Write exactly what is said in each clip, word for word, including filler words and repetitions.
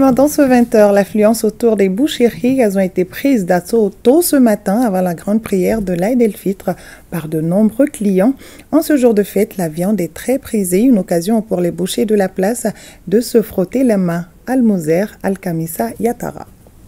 Pendant ce vingt heures, l'affluence autour des boucheries elles ont été prises d'assaut tôt ce matin avant la grande prière de l'Aïd el-Fitr par de nombreux clients. En ce jour de fête, la viande est très prisée, une occasion pour les bouchers de la place de se frotter les mains. Al-Mouzer, Al-Kamissa, Yatara.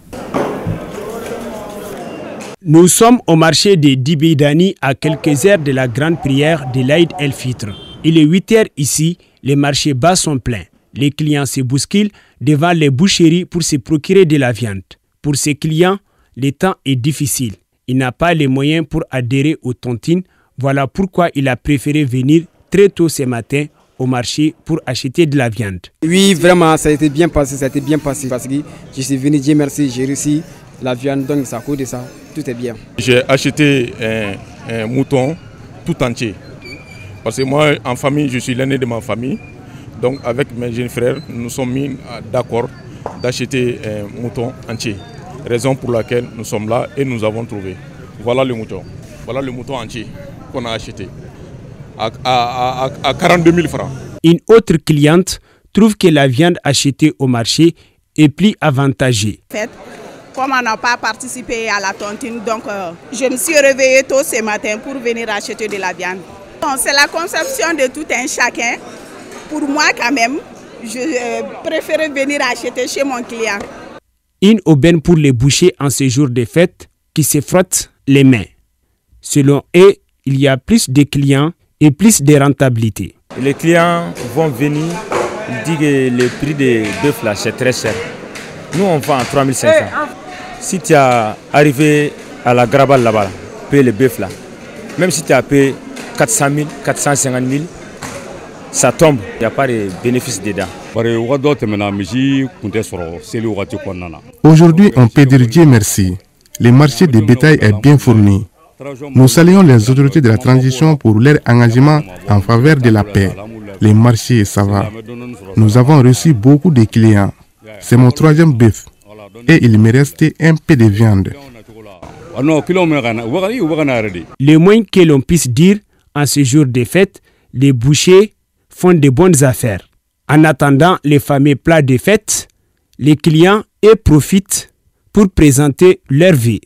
Nous sommes au marché de Dibidani à quelques heures de la grande prière de l'Aïd el-Fitr. Il est huit heures ici, les marchés bas sont pleins. Les clients se bousculent devant les boucheries pour se procurer de la viande. Pour ces clients, le temps est difficile. Il n'a pas les moyens pour adhérer aux tontines. Voilà pourquoi il a préféré venir très tôt ce matin au marché pour acheter de la viande. Oui, vraiment, ça a été bien passé, ça a été bien passé parce que je suis venu, Dieu merci, j'ai réussi la viande, donc ça coûte de ça, tout est bien. J'ai acheté un, un mouton tout entier. Parce que moi, en famille, je suis l'aîné de ma famille. Donc avec mes jeunes frères, nous nous sommes mis d'accord d'acheter un mouton entier. Raison pour laquelle nous sommes là et nous avons trouvé. Voilà le mouton. Voilà le mouton entier qu'on a acheté à, à, à, à quarante-deux mille francs. Une autre cliente trouve que la viande achetée au marché est plus avantagée. Comme on n'a pas participé à la tontine, donc euh, je me suis réveillée tôt ce matin pour venir acheter de la viande. C'est la conception de tout un chacun. Pour moi, quand même, je euh, préfère venir acheter chez mon client. Une aubaine pour les bouchers en ce jour de fête qui se frottent les mains. Selon eux, il y a plus de clients et plus de rentabilité. Les clients vont venir, ils disent que le prix des bœufs là, c'est très cher. Nous, on vend à trois mille cinq cents. Si tu as arrivé à la Grabal là-bas, payer les bœufs là, même si tu as payé quatre cent mille, quatre cent cinquante mille, ça tombe, il n'y a pas de bénéfice dedans. Aujourd'hui, on peut dire Dieu merci. Le marché de bétail est bien fourni. Nous saluons les autorités de la transition pour leur engagement en faveur de la paix. Les marchés, ça va. Nous avons reçu beaucoup de clients. C'est mon troisième bœuf. Et il me restait un peu de viande. Le moins que l'on puisse dire, en ce jour de fête, les bouchers font de bonnes affaires. En attendant les fameux plats de fête, les clients eux profitent pour présenter leur vie.